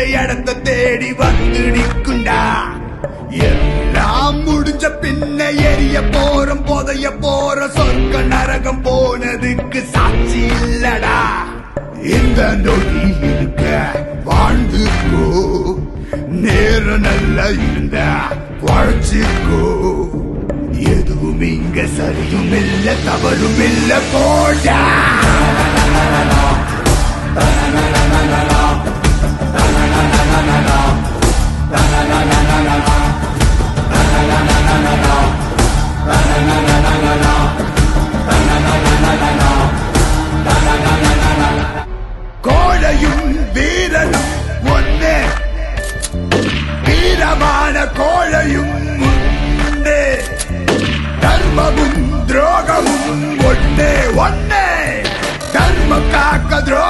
இடத்தை தேடி வந்து நிக்குண்டா. எல்லாம் முடிஞ்ச பின்ன எரிய போறோம் போதைய போற சொர்க்க நரகம் போனதுக்கு சாட்சி இல்லடா. இந்த நொடி இருக்க வாழ்ந்துக்கோ, நேரம் நல்லா இருந்த வாழ்ச்சிக்கோ. எதுவும் இங்க சரியும் இல்ல தவறும் இல்ல போடா. கோழையும் வீரனும் ஒன்னே, வீரமான கோழையும் ஒன்னே, தர்மமும் துரோகமும் ஒன்னே ஒன்னே. தர்மம் காக்க